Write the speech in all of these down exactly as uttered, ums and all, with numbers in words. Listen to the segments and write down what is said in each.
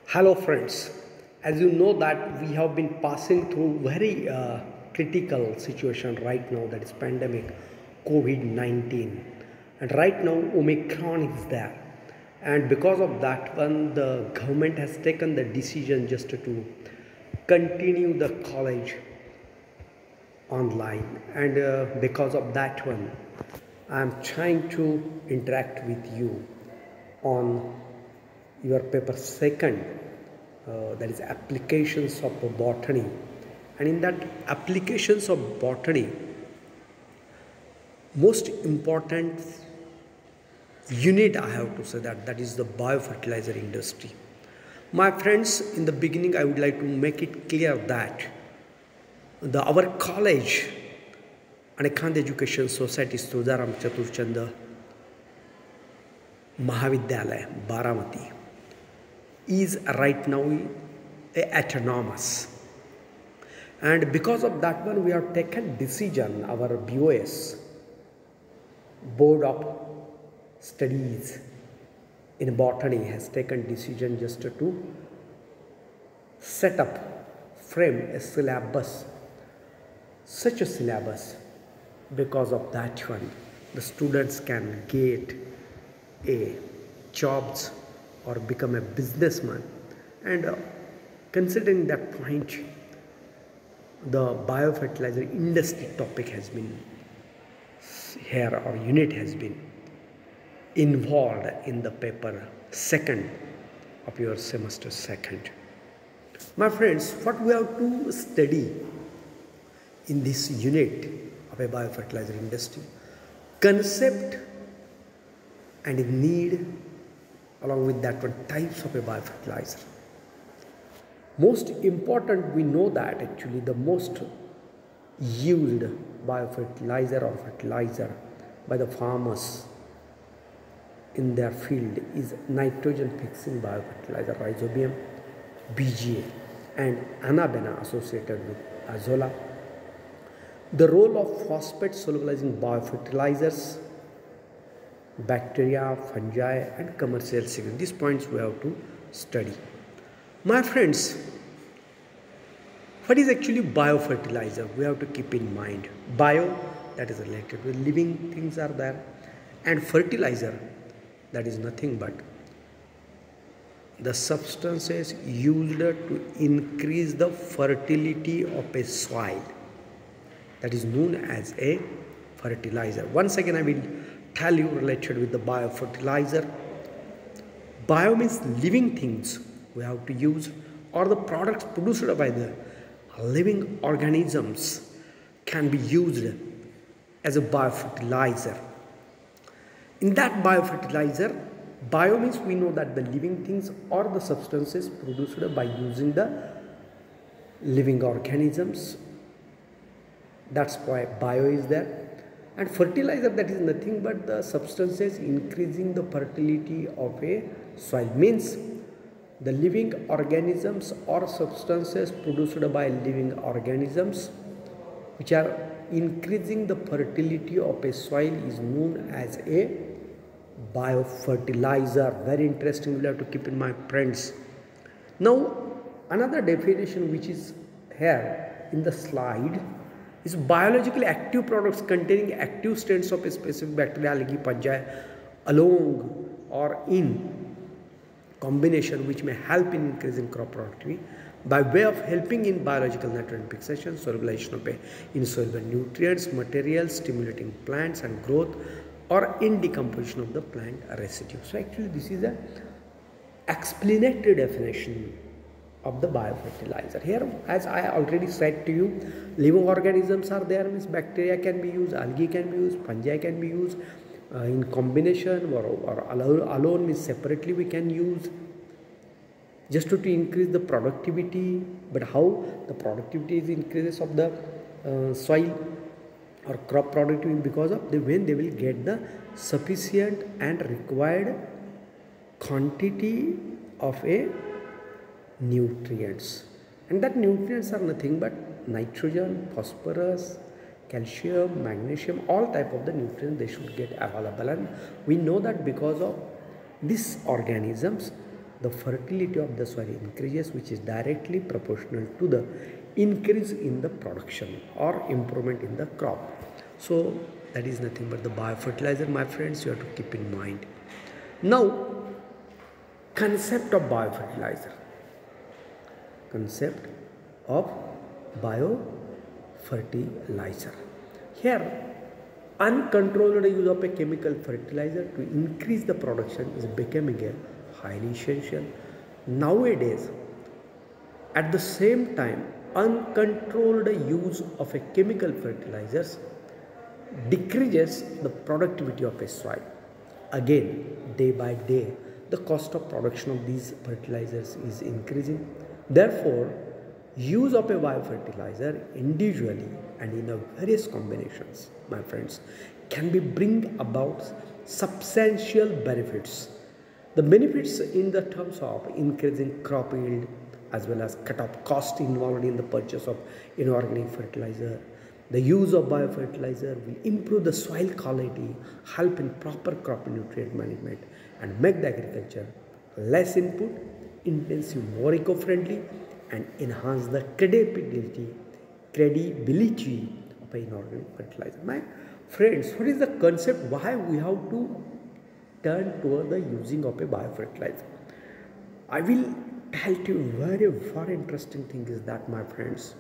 Hello friends, as you know that we have been passing through very uh, critical situation right now, that is pandemic COVID nineteen, and right now Omicron is there, and because of that one the government has taken the decision just to continue the college online, and uh, because of that one I am trying to interact with you on your paper second, uh, that is applications of botany. And in that applications of botany, most important unit I have to say that that is the biofertilizer industry. My friends, in the beginning I would like to make it clear that the our college and Khan Education Society Tudaram Chaturchand Mahavidyalaya Baramati is right now a autonomous, and because of that one we have taken decision, our B O S Board of Studies in Botany has taken decision just to set up, frame a syllabus, such a syllabus. Because of that one the students can get a jobs or become a businessman, and uh, considering that point the biofertilizer industry topic has been here, or unit has been involved in the paper second of your semester second. My friends, what we have to study in this unit of a biofertilizer industry: concept and need, along with that one types of a biofertilizer. Most important, we know that actually the most used biofertilizer or fertilizer by the farmers in their field is nitrogen fixing biofertilizer, rhizobium, B G A and Anabena associated with azolla. The role of phosphate solubilizing biofertilizers, bacteria, fungi and commercial signal. These points we have to study. My friends, what is actually biofertilizer? We have to keep in mind bio, that is related with living things are there, and fertilizer, that is nothing but the substances used to increase the fertility of a soil, that is known as a fertilizer. Once again I will tell you related with the biofertilizer. Bio means living things we have to use, or the products produced by the living organisms can be used as a biofertilizer. In that biofertilizer, bio means we know that the living things or the substances produced by using the living organisms. That's why bio is there. And fertilizer, that is nothing but the substances increasing the fertility of a soil, means the living organisms or substances produced by living organisms which are increasing the fertility of a soil is known as a biofertilizer. Very interesting, you will have to keep in mind, friends. Now another definition which is here in the slide is biologically active products containing active strains of a specific bacteria, algae, fungi along or in combination, which may help in increasing crop productivity by way of helping in biological nutrient fixation, solubilization of insoluble nutrients, materials, stimulating plants and growth, or in decomposition of the plant residue. So actually this is a explanatory definition of the biofertilizer. Here, as I already said to you, living organisms are there, means bacteria can be used, algae can be used, fungi can be used, uh, in combination or, or alone, alone means separately we can use just to, to increase the productivity. But how the productivity is increases of the uh, soil or crop productivity? Because of the when they will get the sufficient and required quantity of a nutrients, and that nutrients are nothing but nitrogen, phosphorus, calcium, magnesium, all type of the nutrients they should get available. And we know that because of these organisms the fertility of the soil increases, which is directly proportional to the increase in the production or improvement in the crop. So that is nothing but the biofertilizer, my friends, you have to keep in mind. Now, concept of biofertilizer. Concept of biofertilizer. Here, uncontrolled use of a chemical fertilizer to increase the production is becoming a highly essential nowadays. At the same time, uncontrolled use of a chemical fertilizers decreases the productivity of a soil. Again, day by day, the cost of production of these fertilizers is increasing. Therefore, use of a biofertilizer individually and in a various combinations, my friends, can be bring about substantial benefits. The benefits in the terms of increasing crop yield as well as cut off cost involved in the purchase of inorganic fertilizer. The use of biofertilizer will improve the soil quality, help in proper crop nutrient management, and make the agriculture less input intensive, more eco-friendly, and enhance the credibility, credibility of inorganic fertilizer. My friends, what is the concept? Why we have to turn toward the using of a biofertilizer? I will tell you very, very interesting thing is that, my friends,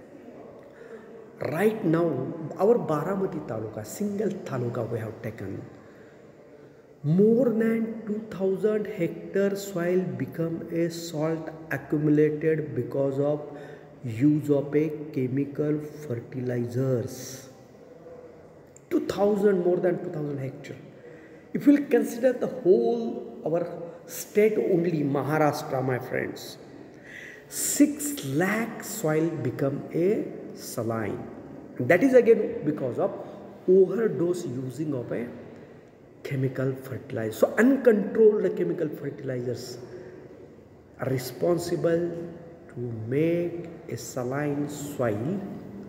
right now our Baramati Taluka, single Taluka we have taken, more than two thousand hectare soil become a salt accumulated because of use of a chemical fertilizers. two thousand, more than two thousand hectare. If we will consider the whole our state only, Maharashtra, my friends, six lakh soil become a saline. That is again because of overdose using of a chemical fertilizer. So uncontrolled chemical fertilizers are responsible to make a saline soil,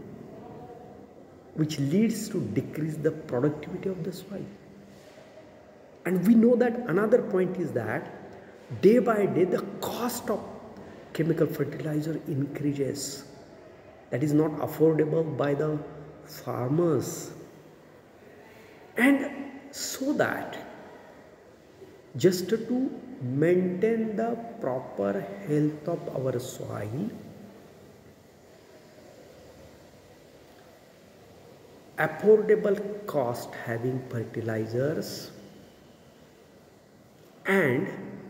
which leads to decrease the productivity of the soil. And we know that another point is that day by day the cost of chemical fertilizer increases. That is not affordable by the farmers. And so that just to maintain the proper health of our soil, affordable cost having fertilizers and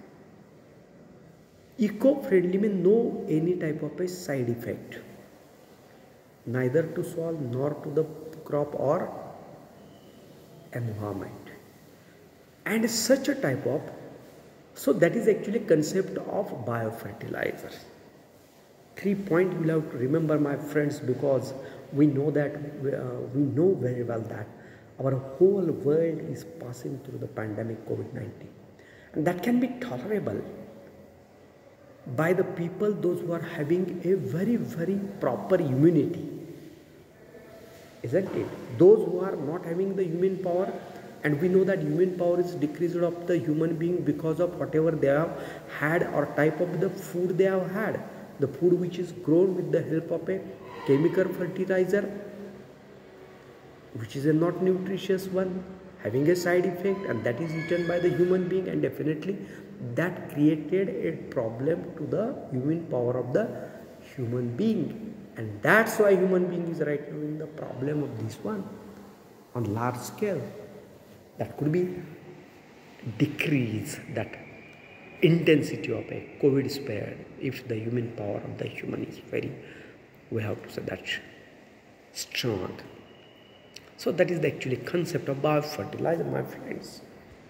eco-friendly means no any type of a side effect, neither to soil nor to the crop or environment. And such a type of, so that is actually concept of biofertilizers. Three points you will have to remember, my friends, because we know that we, uh, we know very well that our whole world is passing through the pandemic COVID nineteen, and that can be tolerable by the people, those who are having a very very proper immunity, isn't it? Those who are not having the immune power, and we know that immune power is decreased of the human being because of whatever they have had or type of the food they have had, the food which is grown with the help of a chemical fertilizer, which is a not nutritious one, having a side effect, and that is eaten by the human being, and definitely that created a problem to the immune power of the human being. And that's why human being is right now in the problem of this one on large scale. That could be decrease that intensity of a COVID spread if the immune power of the human is very, we have to say that strong. So that is the actually concept of biofertilizer, my friends.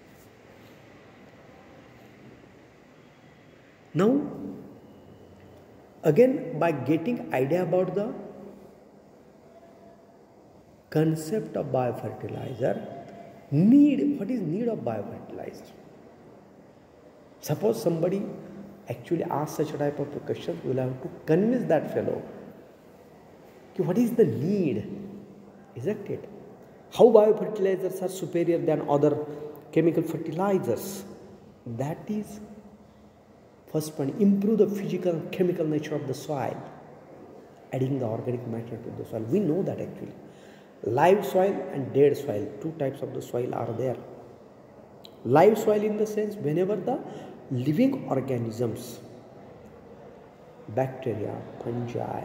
Now, again, by getting idea about the concept of biofertilizer, need, what is need of biofertilizer? Suppose somebody actually asks such a type of a question, we will have to convince that fellow कि what is the need, isn't it? How biofertilizers are superior than other chemical fertilizers? That is First point, improve the physical and chemical nature of the soil, adding the organic matter to the soil. We know that actually. Live soil and dead soil, two types of the soil are there. Live soil in the sense whenever the living organisms, bacteria, fungi,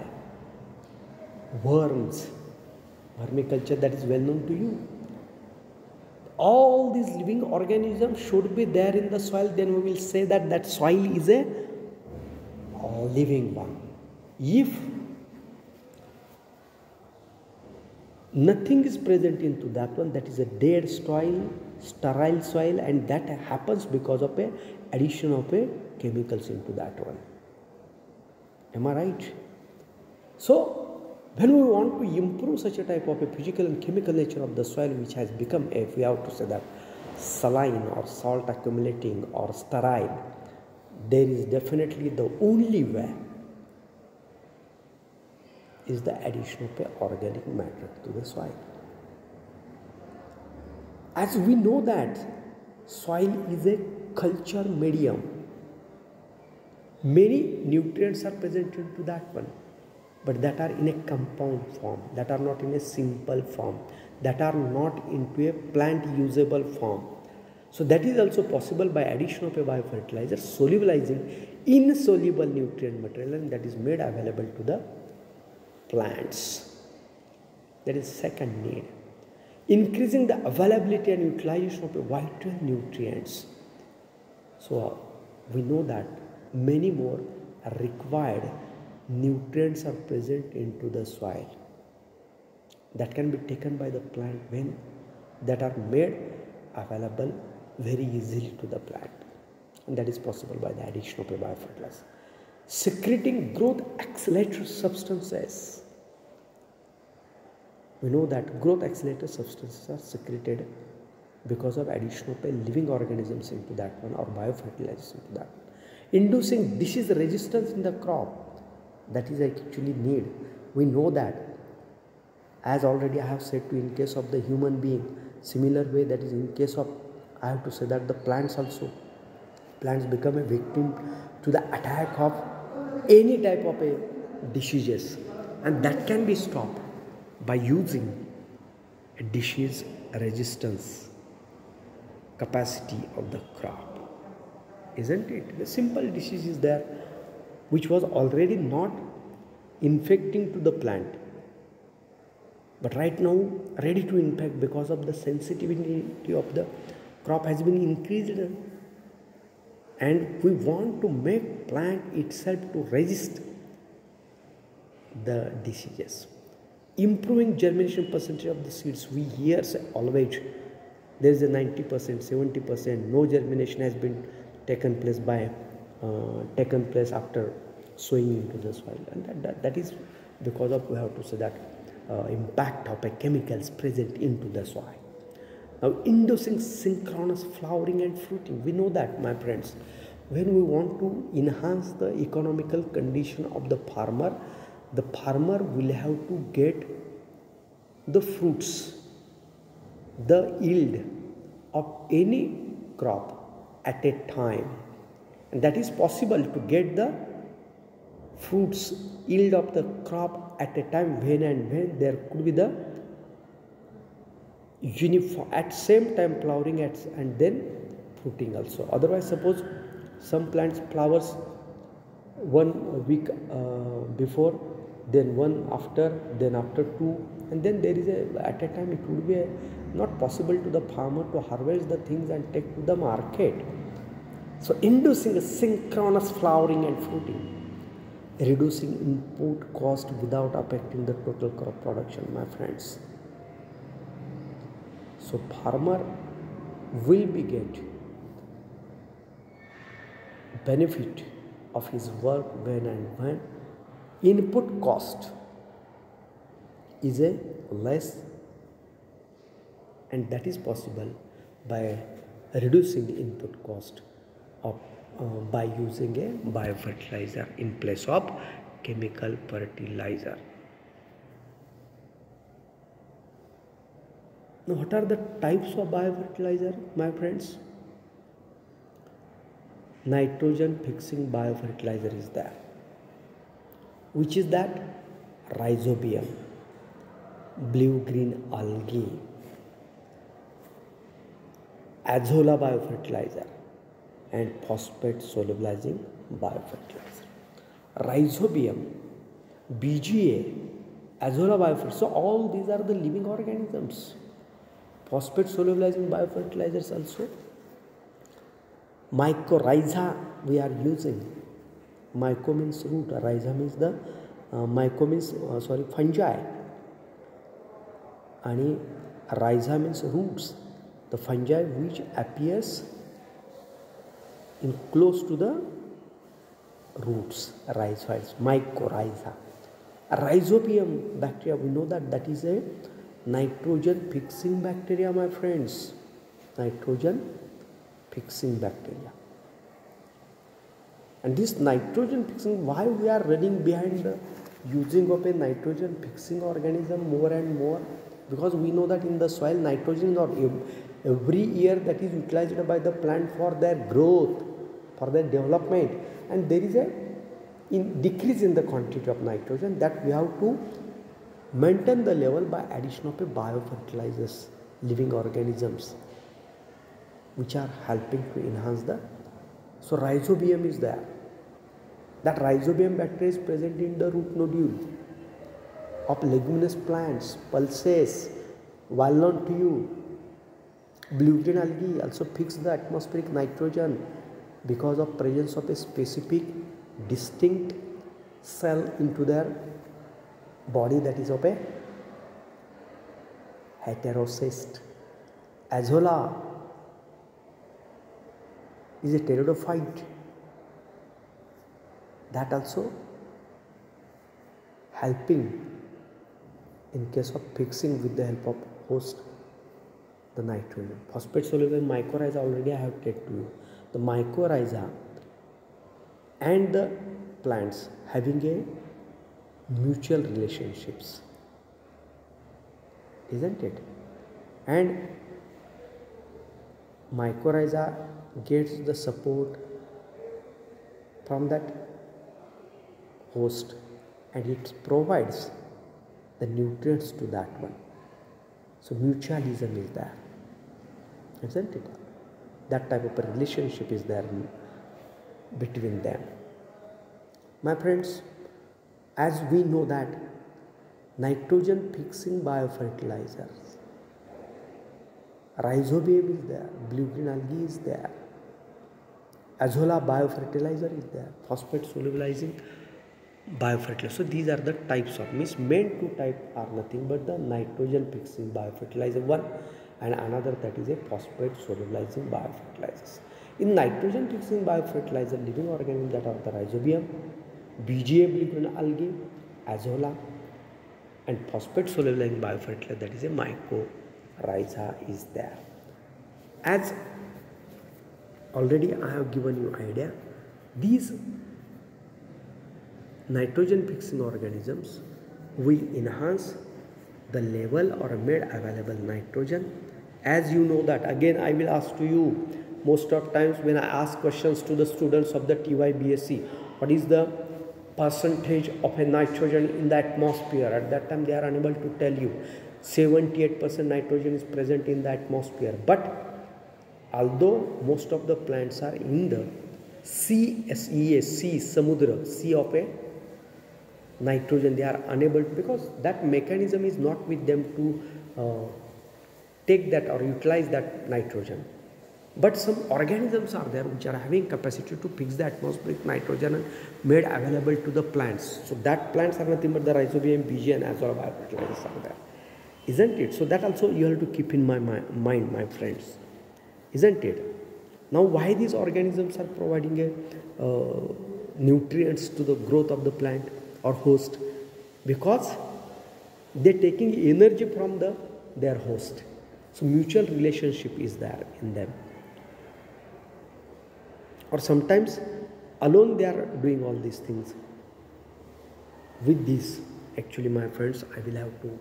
worms, vermiculture, that is well known to you. All these living organisms should be there in the soil, then we will say that that soil is a living one. If nothing is present into that one, that is a dead soil, sterile soil, and that happens because of a addition of a chemicals into that one. Am I right? So when we want to improve such a type of a physical and chemical nature of the soil, which has become, if we have to say that, saline or salt accumulating or sterile, there is definitely the only way is the addition of a organic matter to the soil. As we know that soil is a culture medium, many nutrients are present into that one, but that are in a compound form, that are not in a simple form, that are not into a plant usable form. So that is also possible by addition of a biofertilizer, solubilizing insoluble nutrient material, and that is made available to the plants. That is second need. Increasing the availability and utilization of a vital nutrients. So we know that many more required nutrients are present into the soil that can be taken by the plant when that are made available very easily to the plant, and that is possible by the addition of a biofertilizer. Secreting growth accelerator substances. We know that growth accelerator substances are secreted because of addition of a living organisms into that one or biofertilizers into that one. Inducing disease resistance in the crop, that is actually need. We know that, as already I have said to in case of the human being, similar way that is in case of, I have to say that the plants also, plants become a victim to the attack of any type of a diseases, and that can be stopped by using a disease resistance capacity of the crop, isn't it? The simple disease is there which was already not infecting to the plant, but right now ready to infect because of the sensitivity of the crop has been increased, and we want to make plant itself to resist the diseases. Improving germination percentage of the seeds. We hear always there is a ninety percent, seventy percent no germination has been taken place by uh, taken place after sowing into the soil, and that, that, that is because of, we have to say that uh, impact of a chemicals present into the soil. Now, inducing synchronous flowering and fruiting. We know that, my friends, when we want to enhance the economical condition of the farmer, the farmer will have to get the fruits, the yield of any crop at a time, and that is possible to get the fruits yield of the crop at a time when and when there could be the uniform at same time flowering at, and then fruiting also. Otherwise, suppose some plants flowers one week uh, before, then one after, then after two, and then there is a, at a time it would be a, not possible to the farmer to harvest the things and take to the market. So inducing a synchronous flowering and fruiting, reducing input cost without affecting the total crop production, my friends. So farmer will be get benefit of his work when and when input cost is a less, and that is possible by reducing the input cost of uh, by using a biofertilizer in place of chemical fertilizer. Now, what are the types of biofertilizer, my friends? nitrogen fixing biofertilizer is there. Which is that? Rhizobium, blue-green algae, azolla biofertilizer, and phosphate solubilizing biofertilizer. Rhizobium, B G A, azolla biofertilizer. So all these are the living organisms. Phosphate solubilizing biofertilizers also. Mycorrhiza we are using. Myco means root, rhiza means the uh, myco means uh, sorry fungi, and rhiza means roots, the fungi which appears in close to the roots, rhizoids, mycorrhiza. Rhizobium bacteria, we know that that is a nitrogen fixing bacteria, my friends. Nitrogen fixing bacteria. And this nitrogen fixing, why we are running behind the using of a nitrogen fixing organism more and more? Because we know that in the soil nitrogen or every year that is utilized by the plant for their growth, for their development, and there is a in decrease in the quantity of nitrogen that we have to maintain the level by addition of a biofertilizers, living organisms which are helping to enhance the. So rhizobium is there. That rhizobium bacteria is present in the root nodule of leguminous plants, pulses, well known to you. Blue-green algae also fix the atmospheric nitrogen because of presence of a specific distinct cell into their body that is of a heterocyst. Azolla is a pteridophyte that also helping in case of fixing with the help of host the nitrogen. Phosphate soluble mycorrhiza already I have said to you. The mycorrhiza and the plants having a mutual relationships, isn't it? And mycorrhiza gets the support from that host and it provides the nutrients to that one. So mutualism is there, isn't it? That type of a relationship is there between them. My friends, as we know that nitrogen fixing biofertilizers, rhizobium is there, blue-green algae is there, azolla biofertilizer is there, phosphate solubilizing biofertilizer. So these are the types of, means main two types are nothing but the nitrogen fixing biofertilizer one and another that is a phosphate solubilizing biofertilizers. In nitrogen fixing biofertilizer, living organisms that are the rhizobium, B G A blue-green algae, azolla, and phosphate solubilizing biofertilizer that is a mycorrhiza is there. As already I have given you idea, these nitrogen fixing organisms will enhance the level or made available nitrogen. As you know that, again I will ask to you, most of times when I ask questions to the students of the T Y B S c, what is the percentage of a nitrogen in the atmosphere? At that time they are unable to tell you. seventy-eight percent nitrogen is present in the atmosphere. But although most of the plants are in the sea, S E A, sea, samudra, sea of a nitrogen, they are unable to, because that mechanism is not with them to uh, take that or utilize that nitrogen. But some organisms are there which are having capacity to fix the atmospheric nitrogen and made available to the plants. So that plants are nothing but the rhizobium, B G A and azolla biofertilizers are there, isn't it? So that also you have to keep in my mind, my friends, isn't it? Now why these organisms are providing a uh, nutrients to the growth of the plant or host? Because they are taking energy from the their host. So mutual relationship is there in them. Or sometimes alone they are doing all these things. With this, actually my friends, I will have to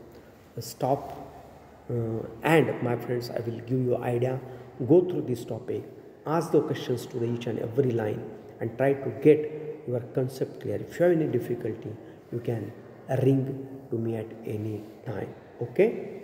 stop uh, and my friends, I will give you idea, go through this topic ask the questions to the each and every line and try to get your concept clear. If you have any difficulty, you can ring to me at any time. Okay.